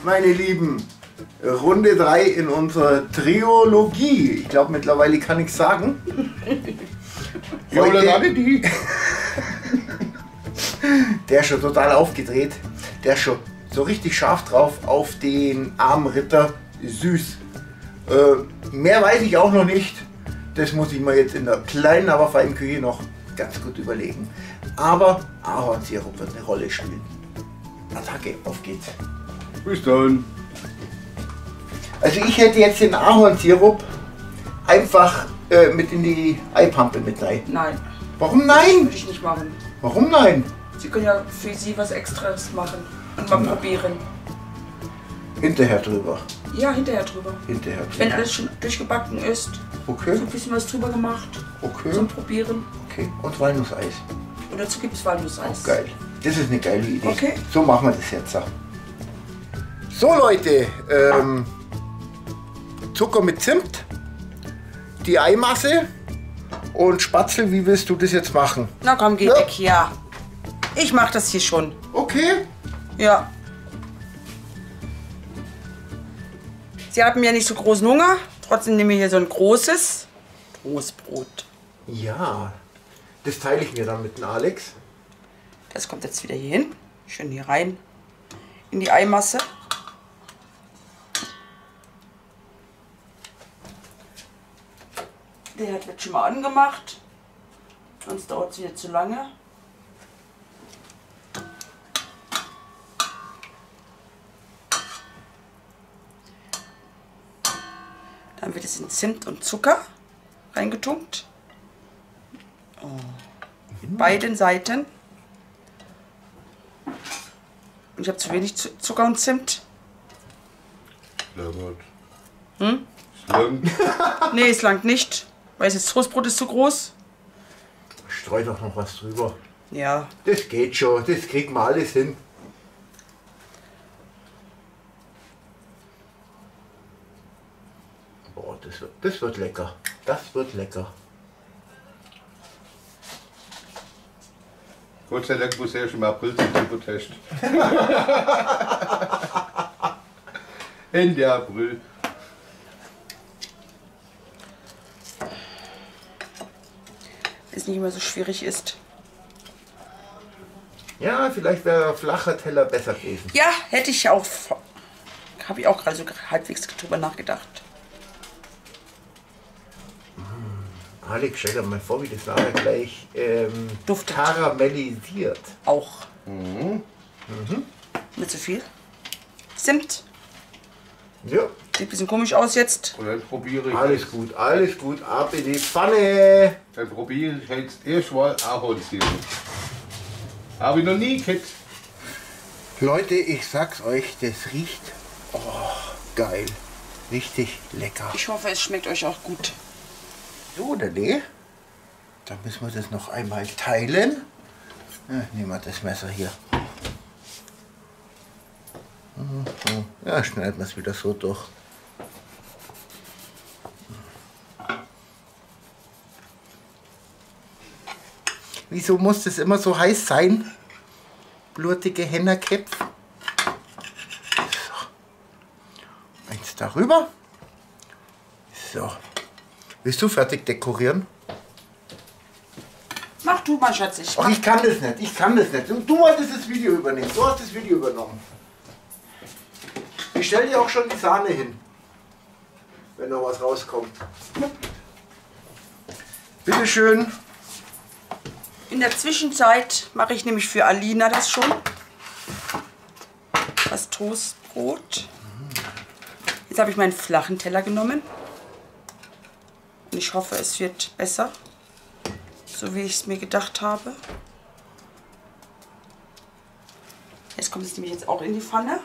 meine Lieben, Runde 3 in unserer Triologie. Ich glaube, mittlerweile kann ich sagen. Die. Der ist schon total aufgedreht. Der ist schon so richtig scharf drauf auf den armen Ritter Süß. Mehr weiß ich auch noch nicht. Das muss ich mir jetzt in der kleinen, aber feinen Küche noch ganz gut überlegen. Aber Ahornsirup wird eine Rolle spielen. Attacke, auf geht's. Bis dann. Also ich hätte jetzt den Ahornsirup einfach mit in die Eipampe mit rein. Nein. Warum nein? Würde ich nicht machen. Warum nein? Sie können ja für Sie was Extras machen und mal probieren. Hinterher drüber. Ja, hinterher drüber. Hinterher drüber. Wenn alles schon durchgebacken ist, Okay, so ein bisschen was drüber gemacht okay, zum Probieren. okay. Und Walnusseis. Und dazu gibt es Walnusseis. Geil. Das ist eine geile Idee. Okay. So machen wir das jetzt. So Leute, Zucker mit Zimt, die Eimasse und Spatzel, wie willst du das jetzt machen? Na komm, geh Ja. weg hier. Ich mach das hier schon. Okay. Ja. Sie haben ja nicht so großen Hunger. Trotzdem nehme ich hier so ein großes Toastbrot. Ja, das teile ich mir dann mit dem Alex. Das kommt jetzt wieder hier hin. Schön hier rein in die Eimasse. Der wird schon mal angemacht. Sonst dauert es wieder zu lange. Dann wird es in Zimt und Zucker reingetunkt. Oh. Beiden Seiten. Und ich habe zu wenig Zucker und Zimt. Hm? Lang. Nee, es langt nicht. Weil das Toastbrot ist zu groß. Streu doch noch was drüber. Ja. Das geht schon, das kriegen wir alles hin. Boah, das wird lecker. Das wird lecker. Gott sei Dank muss er schon im April zum Supertest. Ende April. Wenn es nicht immer so schwierig ist. Ja, vielleicht wäre ein flacher Teller besser gewesen. Ja, hätte ich auch. Habe ich auch gerade so halbwegs drüber nachgedacht. Alex, stell dir mal vor, wie das nachher gleich Duftet. karamellisiert. Auch. Nicht zu viel. Zimt. Ja, Sieht ein bisschen komisch aus jetzt. Und dann probiere ich. alles gut, ab in die Pfanne. Dann probiere ich jetzt erstmal Ahornsirup. Habe ich noch nie gehabt. Leute, ich sag's euch, das riecht geil. Richtig lecker. Ich hoffe, es schmeckt euch auch gut. So, oder nee? Dann müssen wir das noch einmal teilen. Ja, nehmen wir das Messer hier. Ja, schneiden wir es wieder so durch. Wieso muss das immer so heiß sein? Blutige Hennerköpfe. So. Eins darüber. So. Willst du fertig dekorieren? Mach du mal, Schatz. Ach, ich kann das nicht. Ich kann das nicht. Du wolltest das Video übernehmen. Du hast das Video übernommen. Ich stelle dir auch schon die Sahne hin. Wenn noch was rauskommt. Bitte schön. In der Zwischenzeit mache ich nämlich für Alina das schon. Das Toastbrot. Jetzt habe ich meinen flachen Teller genommen. Und ich hoffe, es wird besser. So wie ich es mir gedacht habe. Jetzt kommt es nämlich jetzt auch in die Pfanne.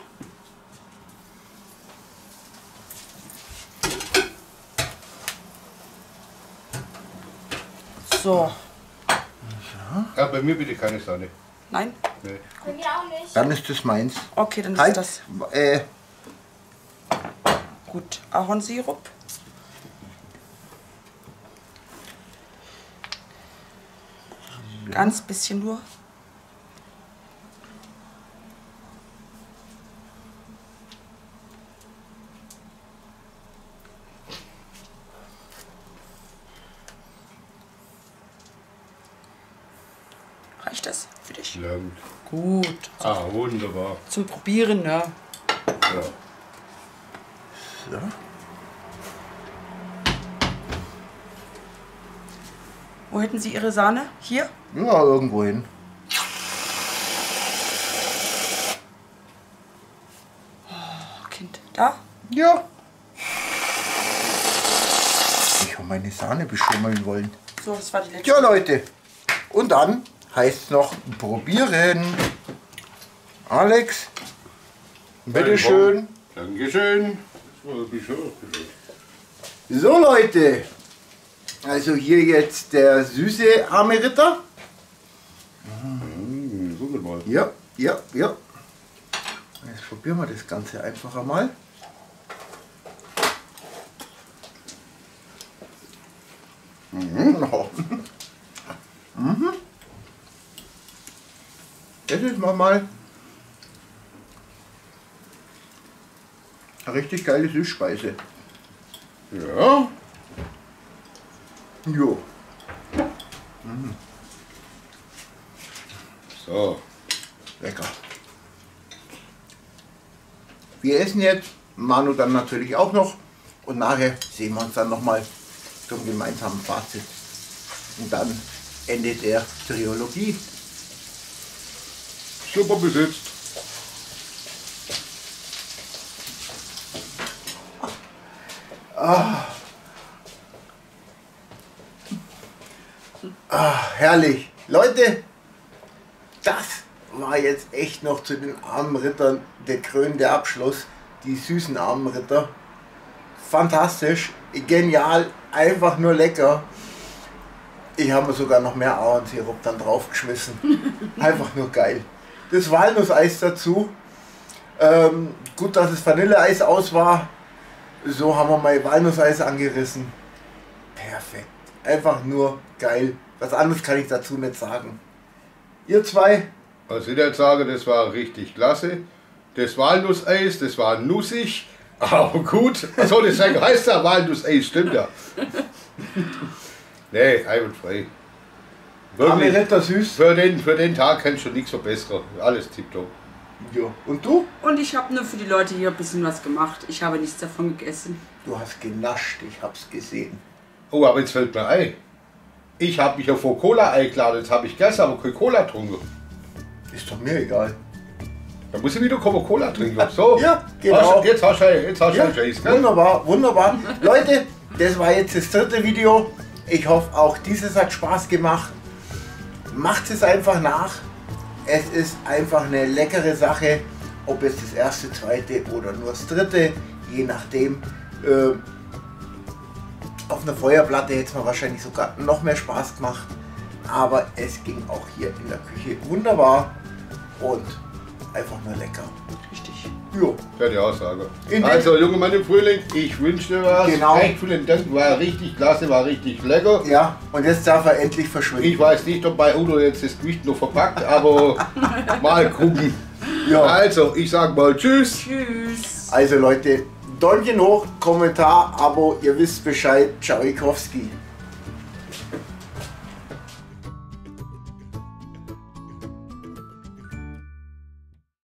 So. Ja, bei mir bitte keine Sahne. Nein? Nee. Bei mir auch nicht. Dann ist das meins. Okay, dann ist Halt. das gut. Ahornsirup. Ganz bisschen nur. Reicht das für dich? Langt. Gut. Ah, wunderbar. Zum Probieren, ne? Ja. So. Wo hätten Sie Ihre Sahne? Hier? Ja, irgendwo hin. Oh, Kind. Da? Ja. Ich habe meine Sahne beschummeln wollen. So, das war die letzte. Ja, Leute. Und dann heißt es noch probieren. Alex, bitteschön. Dankeschön. So, Leute. Also hier jetzt der süße arme Ritter. Guck mal. Ja, ja, ja. Jetzt probieren wir das Ganze einfach einmal. Oh. Das ist mal eine richtig geile Süßspeise. Ja. Jo. So. Lecker. Wir essen jetzt, Manu dann natürlich auch noch und nachher sehen wir uns dann nochmal zum gemeinsamen Fazit. Und dann endet der Trilogie. Super besetzt. Herrlich. Leute, das war jetzt echt noch zu den armen Rittern der krönende Abschluss. Die süßen armen Ritter. Fantastisch, genial, einfach nur lecker. Ich habe mir sogar noch mehr Ahornsirup dann draufgeschmissen. Einfach nur geil. Das Walnusseis dazu. Gut, dass es Vanilleeis aus war. So haben wir mal Walnusseis angerissen. Perfekt. Einfach nur geil. Was anderes kann ich dazu nicht sagen. Ihr zwei? Was ich jetzt sage, das war richtig klasse. Das Walnusseis, das war nussig, aber gut. Achso, das heißt ja Walnusseis, stimmt ja. Nee, einwandfrei. Arme Wirklich, Ritter süß. für den Tag kannst du nichts verbessern. Alles tipptopp. Ja. Und du? Und ich habe nur für die Leute hier ein bisschen was gemacht. Ich habe nichts davon gegessen. Du hast genascht, ich hab's gesehen. Oh, aber jetzt fällt mir ein. Ich habe mich ja vor Cola eingeladen, jetzt habe ich gegessen, aber keine Cola getrunken. Ist doch mir egal. Da muss ich wieder Coca-Cola trinken. So, Ja, genau. Jetzt hast du einen Ja, Scheiß, gell? wunderbar, wunderbar. Leute, das war jetzt das dritte Video. Ich hoffe, auch dieses hat Spaß gemacht. Macht es einfach nach. Es ist einfach eine leckere Sache. Ob es das erste, zweite oder nur das dritte, je nachdem. Auf einer Feuerplatte hätte es mir wahrscheinlich sogar noch mehr Spaß gemacht. Aber es ging auch hier in der Küche wunderbar und einfach nur lecker. Richtig. Jo. Ja, die Aussage. In Also, junge Mann im Frühling, ich wünsche dir was. Genau. Recht vielen Dank, war richtig klasse, war richtig lecker. Ja, und jetzt darf er endlich verschwinden. Ich weiß nicht, ob bei Udo jetzt das Gewicht noch verpackt, aber mal gucken. Ja. Also, ich sag mal Tschüss. Tschüss. Also Leute, Däumchen hoch, Kommentar, Abo, ihr wisst Bescheid. Ciao, Ikowski.